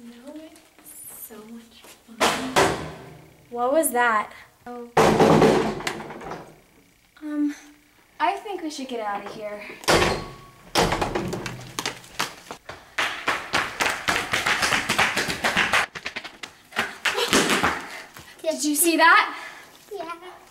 know, it's so much fun. What was that? Oh. I think we should get out of here. Did you see that? Yeah.